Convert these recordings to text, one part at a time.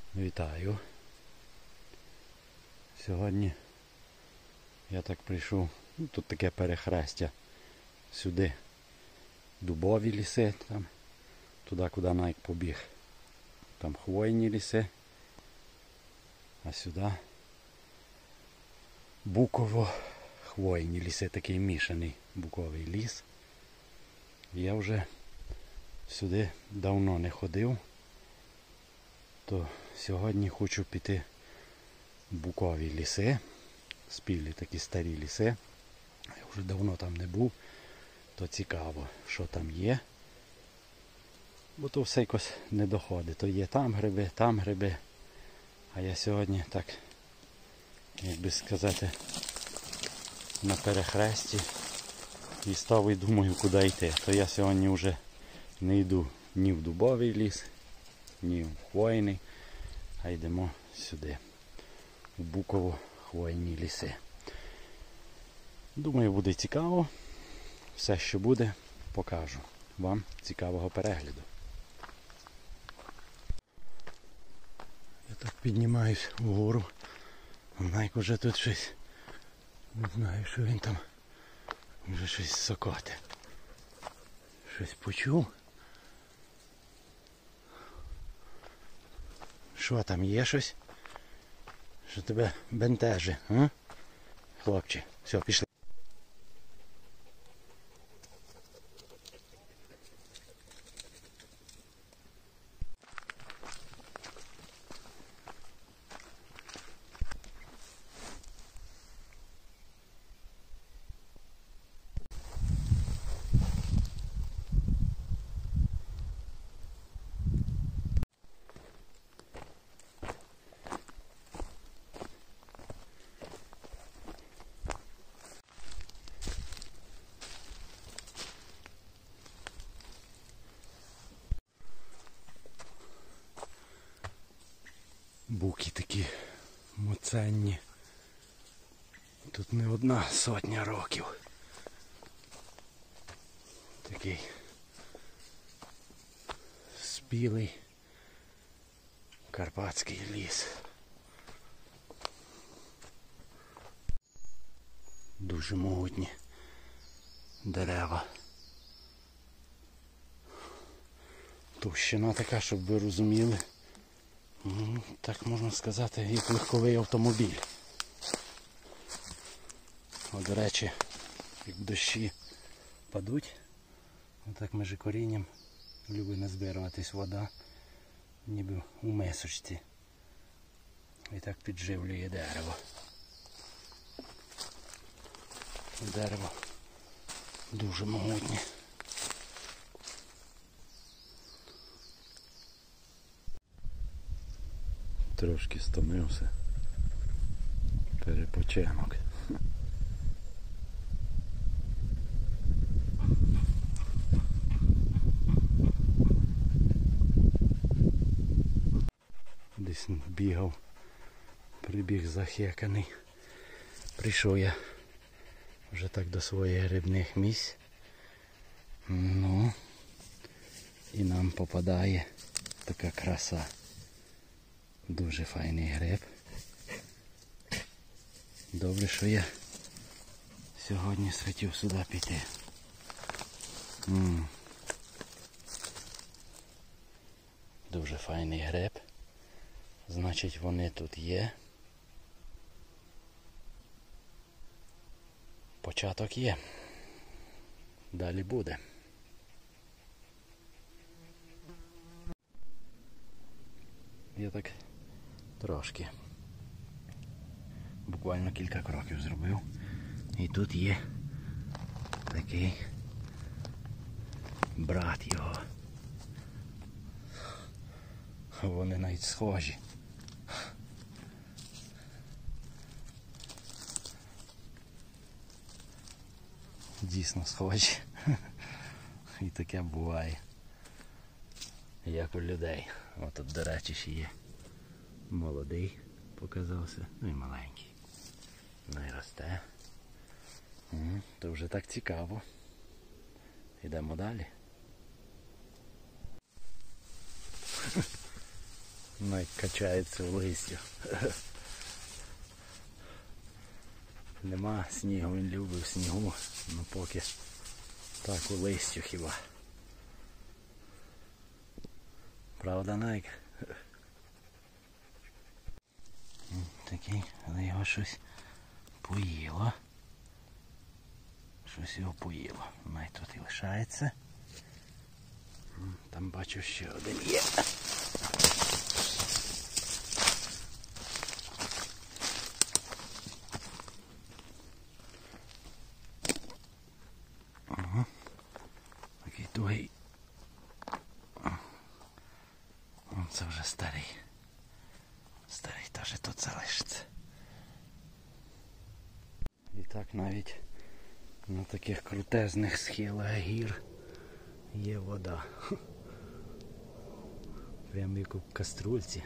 Вітаю. Сьогодні я так прийшов, тут таке перехрестя. Сюди дубові ліси, там, туди, куди Найк побіг. Там хвойні ліси, а сюди буково-хвойні ліси, такий мішаний буковий ліс. Я вже сюди давно не ходив, то сьогодні хочу піти в букові ліси, спілі такі старі ліси. Я вже давно там не був, то цікаво, що там є. Бо то все якось не доходить. То є там гриби. А я сьогодні так, як би сказати, на перехресті і став і думаю, куди йти. То я сьогодні вже не йду ні в дубовий ліс, ні в хвойний, а йдемо сюди, в буково-хвойні ліси. Думаю, буде цікаво. Все, що буде, покажу. Вам цікавого перегляду. Я так піднімаюсь вгору. Найк уже тут щось, не знаю, що він там, вже щось сокоте. Щось почув. Що там, є щось? Що тебе бентежить, а? Хлопче, все, пішли. Буки такі моценні. Тут не одна сотня років. Такий спілий карпатський ліс. Дуже могутні дерева. Товщина така, щоб ви розуміли. Так можна сказати, як легковий автомобіль. О, до речі, як дощі падуть, отак між корінням любить назбируватись вода, ніби у мисочці. І так підживлює дерево. Дерево дуже могутнє. Трошки стомився. Перепочинок. Десь бігав, прибіг захеканий. Прийшов я вже так до своїх грибних місць. Ну, і нам попадає така краса. Дуже файний гриб. Добре, що я сьогодні схотів сюди піти. Дуже файний гриб. Значить, вони тут є. Початок є. Далі буде. Я так трошки. Буквально кілька кроків зробив. І тут є такий брат його. Вони навіть схожі. Дійсно схожі. І таке буває. Як у людей. Ось тут, до речі, ще є молодий показався, ну і маленький. Ну і росте. То вже так цікаво. Йдемо далі. Найк качається в листі. Нема снігу, він любив снігу, ну поки так у листю хіба. Правда, Найк? Такий, але його щось поїло. Щось його поїло. Найк тут і лишається. Там бачу ще один є. Ага. Такий тугий. Це вже старий. Старий теж тут залишиться. І так навіть на таких крутезних схилах гір є вода. Прямо як у каструльці.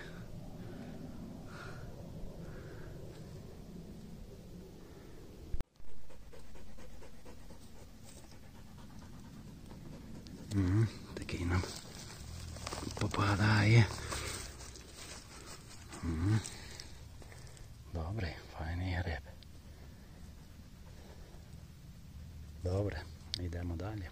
Такий нам попадає. Добре, файний гриб. Добре, йдемо далі.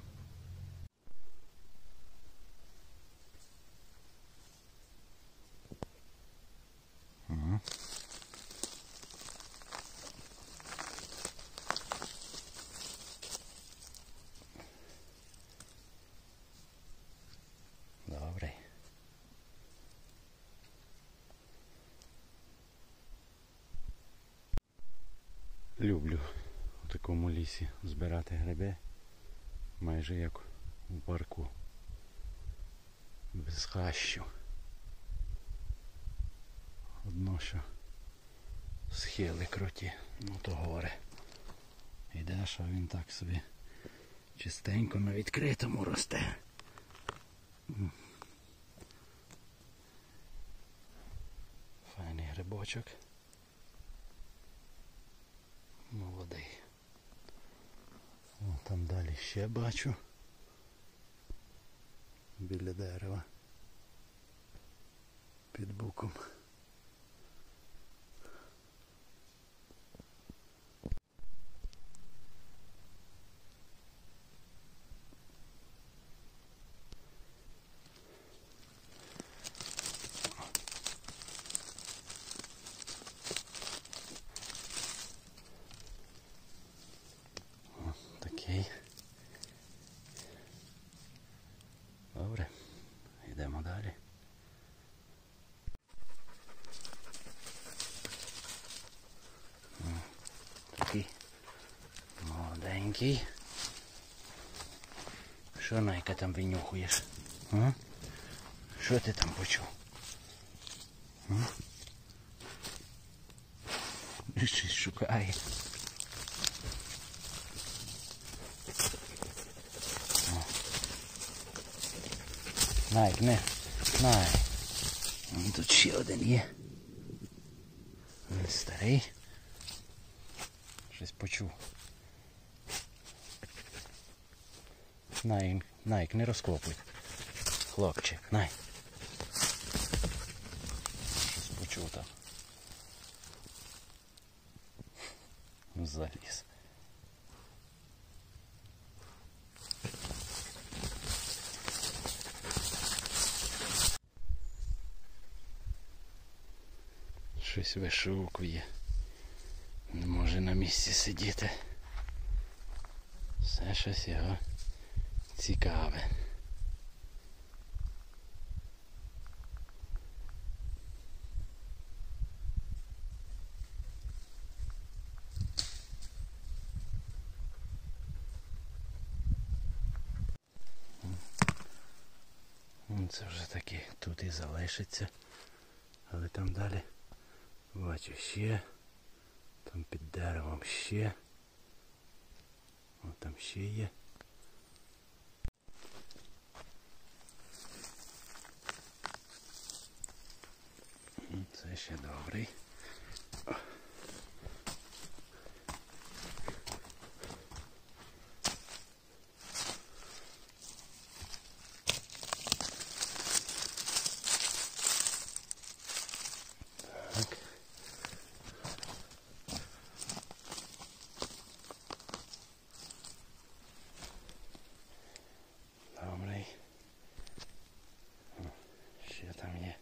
Добре. Люблю у такому лісі збирати гриби, майже як у парку, без хащу. Одно що схили круті, ну то гори. Йдеш, а він так собі чистенько на відкритому росте. Файний грибочок. Молодий. О, там далі ще бачу. Біля дерева. Під буком. Добре, йдемо далі. Такий молоденький. Що, Найка, там винюхуєш? А? Що ти там почув? А? Щось шукає. Найк, не, Найк. Тут ще один є. Він старий. Щось почув. Найк, не розкопуй. Хлопчик, Найк. Щось почув там. Заліз. Щось вишукує. Не може на місці сидіти. Все щось його цікаве. Це вже таки тут і залишиться. Але там далі бачу ще. Там під деревом ще. О, там ще є. Це ще добрий. Так. Добрий. О, ще там є.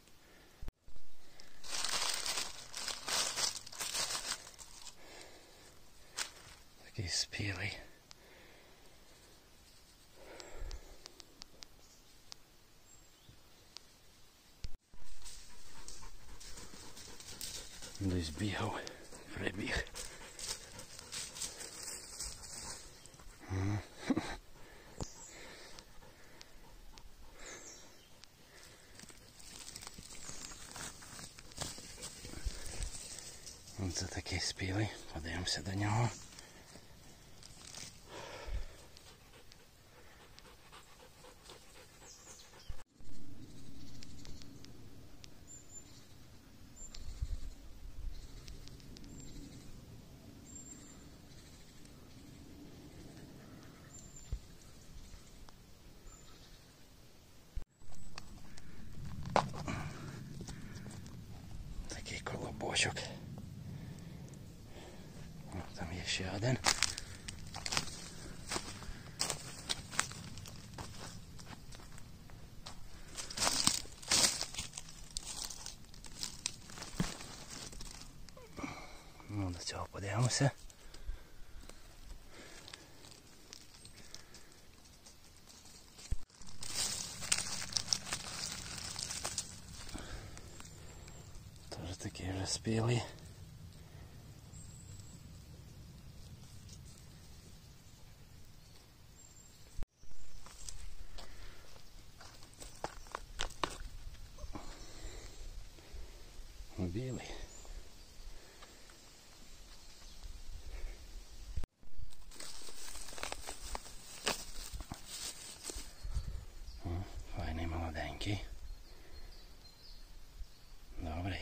Такий спілий. Десь бігав, прибіг. Оце такий спілий, подивимося до нього. Такий колобочок. О, там є ще один. Ну, до цього подивимося. Тоже такий вже спілий. Білий. О, файний молоденький. Добрий.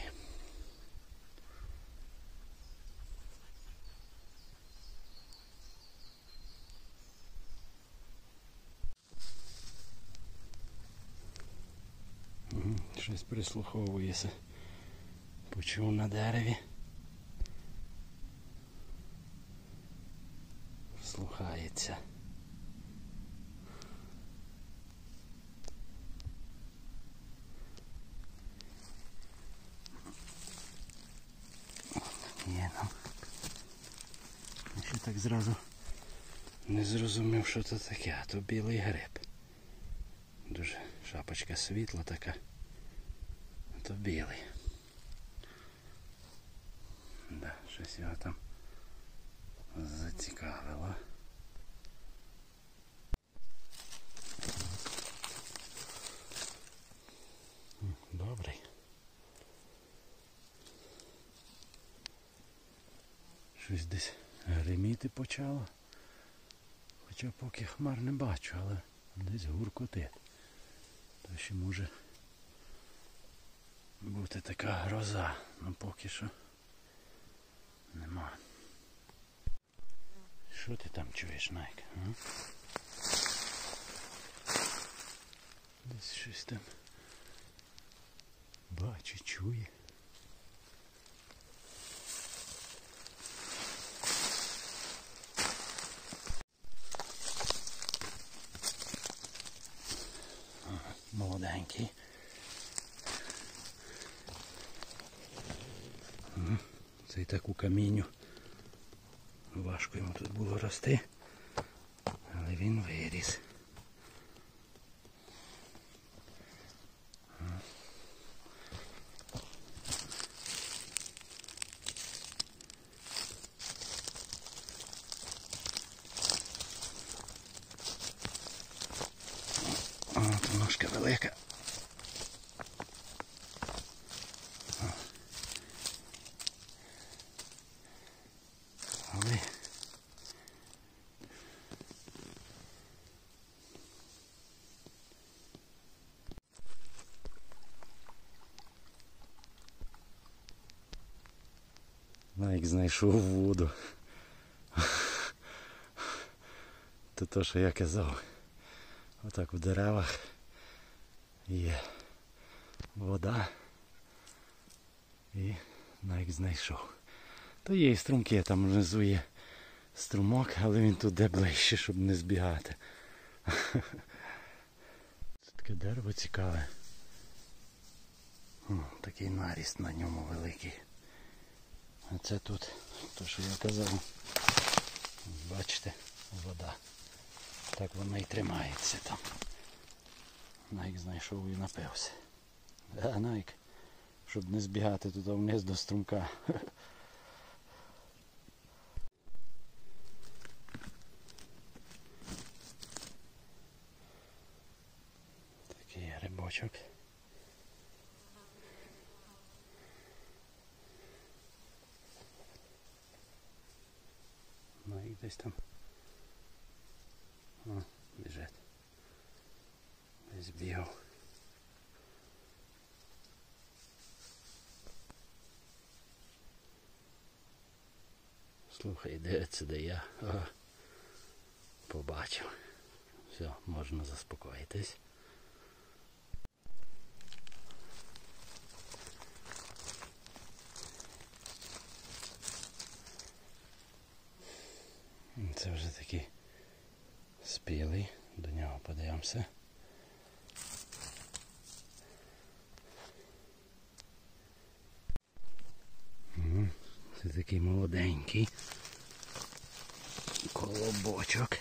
Щось прислуховується. Почув на дереві. Слухається. Є там. Я ще так зразу не зрозумів, що це таке, а то білий гриб. Дуже шапочка світла така, а то білий. Да, щось його там зацікавило. Добрий. Щось десь гриміти почало. Хоча поки хмар не бачу, але десь гуркотить. То ще може бути така гроза, але поки що нема. Що ти там чуєш, Найк? А? Десь щось там бачить, чує. Молоденький. Це і так у камінню. Важко йому тут було рости, але він виріс. О, ножка велика. Але Найк знайшов воду. Це те, що я казав. Отак в деревах є вода і Навіть знайшов. То є і струмки, там внизу є струмок, але він туди ближче, щоб не збігати. Це таке дерево цікаве. Такий наріст на ньому великий. А це тут, то що я казав, бачите, вода. Так вона і тримається там. Найк знайшов і напився. А Найк, щоб не збігати туди вниз до струмка. Такий грибочок. Найк десь там. О, біжить. Десь бігав. Слухай, дивиться, де я. О, побачив. Все, можна заспокоїтись. Це вже такий спілий, до нього подивимося. Це такий молоденький колобочок.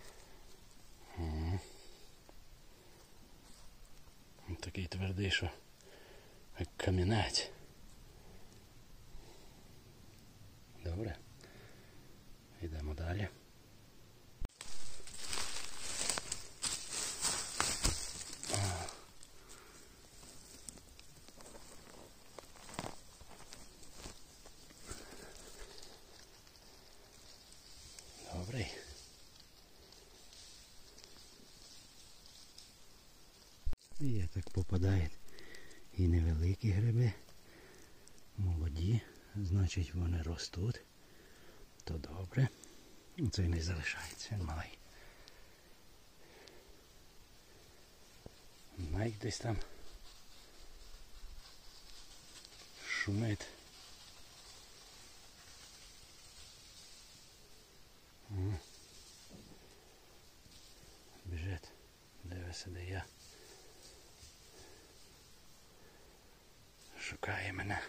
Такий твердий, що як камінець. Добре. Йдемо далі. Добрий. І так попадають і невеликі гриби, молоді, значить вони ростуть, то добре. Цей не залишається, він малий. Найк десь там шумить. Біжить, дивиться, де я. Шукає мене.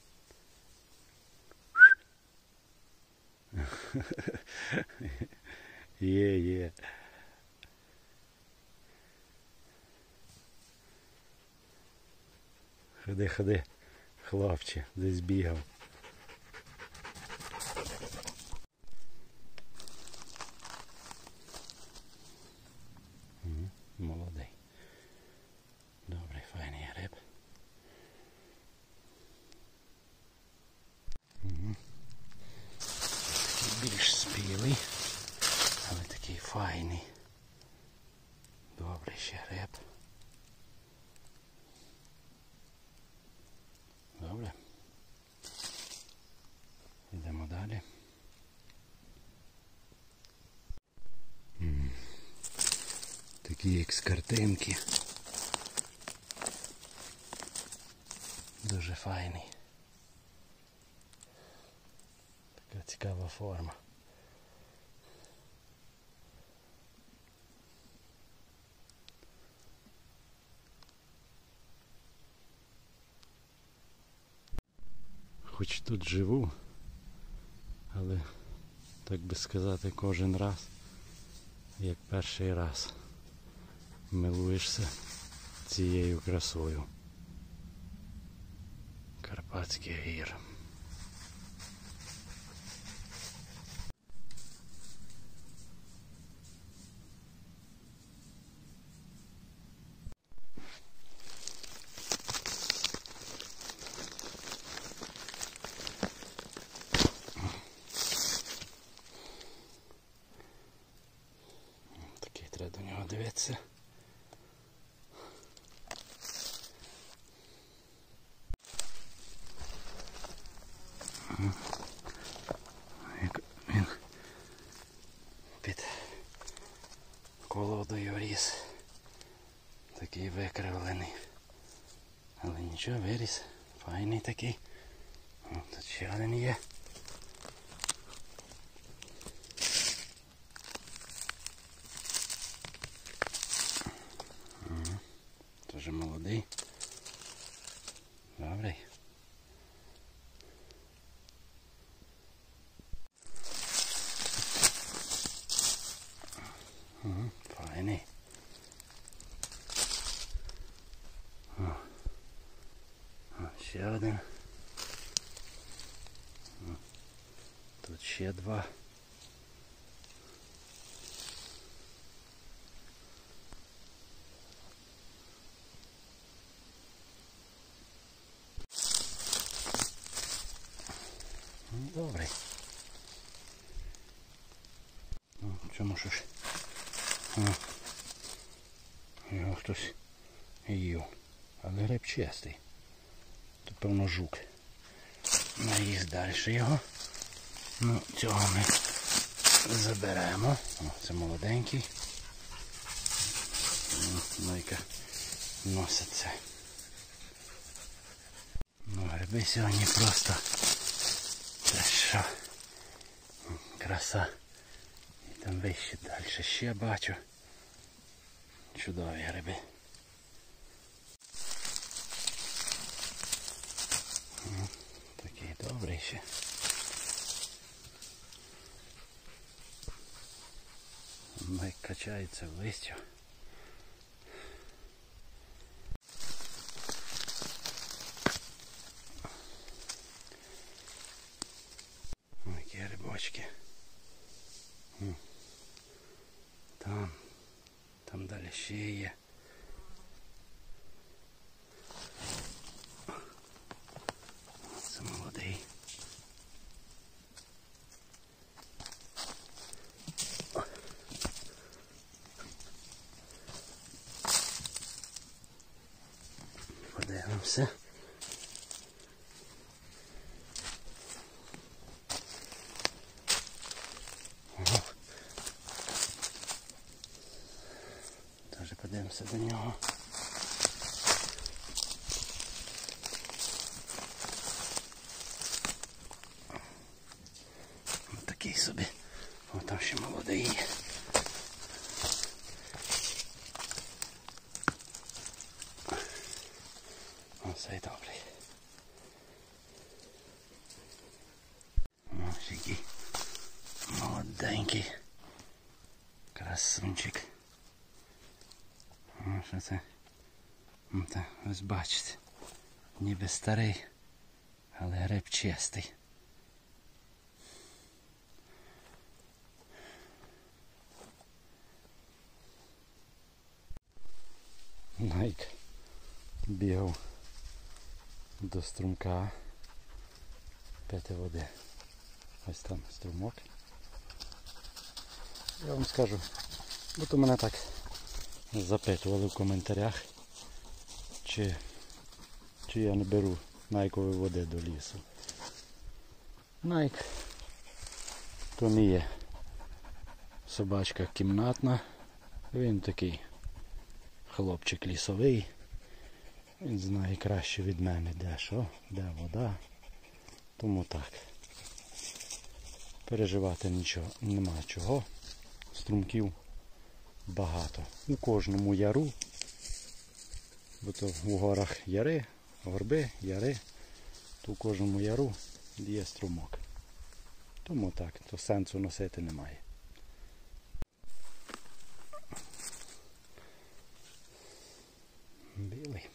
Є. Ходи, хлопче, десь бігав. Молодий. Добрий, файний гриб. Більш спілий, але такий файний. Добрий ще гриб. Добре. Йдемо далі. Такі як з картинки. Дуже файний. Така цікава форма. Хоч тут живу, але, так би сказати, кожен раз, як перший раз, милуєшся цією красою Карпатських гір. Такий треба до нього дивитися. Він під колодою ріс. Такий викривлений. Але нічого, виріс. Файний такий. Тут ще один є. Тоже молодий. Добрий. Файний. Ще один. Тут ще два. Добрий. Чому ж? Його хтось їв. Але гриб чистий. Тут, певно, жук. Наїзд далі його. Ну, цього ми заберемо. О, це молоденький. Найка носиться. Ну, гриби сьогодні просто це що? Краса. І там вище далі ще бачу. Чудові гриби. Такий добрий ще. Майк качається в листю. Ось які грибочки. Там далі ще є. Це молодий. Подивимося. Теж подивимося до нього. Ось такий собі. О, там ще молодий. Оцей добрий. Ось який молоденький красунчик. Що це? Ось бачите, ніби старий, але гриб чистий. Найк бігав до струмка пити води. Ось там струмок. Я вам скажу, бо то мене так запитували в коментарях, чи я не беру Найкової води до лісу. Найк то не є собачка кімнатна, він такий хлопчик лісовий, він знає краще від мене, де що, де вода, тому так. Переживати нічого нема чого, струмків багато. У кожному яру, бо то в горах яри, горби, яри, то у кожному яру є струмок. Тому так, то сенсу носити немає. Білий.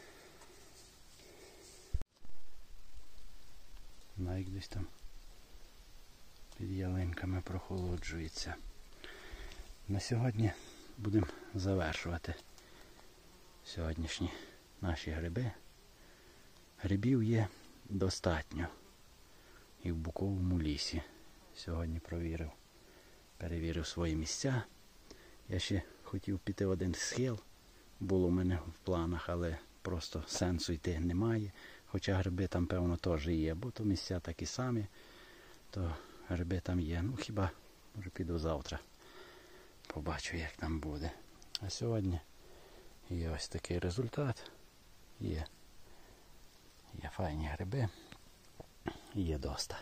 Найк десь там під ялинками прохолоджується. На сьогодні будемо завершувати сьогоднішні наші гриби. Грибів є достатньо і в Буковому лісі. Сьогодні перевірив свої місця. Я ще хотів піти в один схил, було в мене в планах, але просто сенсу йти немає. Хоча гриби там, певно, теж є, бо то місця такі самі, то гриби там є. Ну хіба, може піду завтра. Побачу, як там буде. А сьогодні є ось такий результат. Є файні гриби. є доста.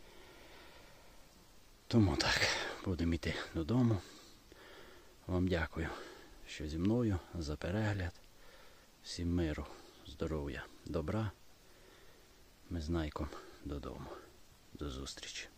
Тому так, будемо йти додому. Вам дякую, що зі мною, за перегляд. Всім миру, здоров'я, добра. Ми з Найком додому. До зустрічі.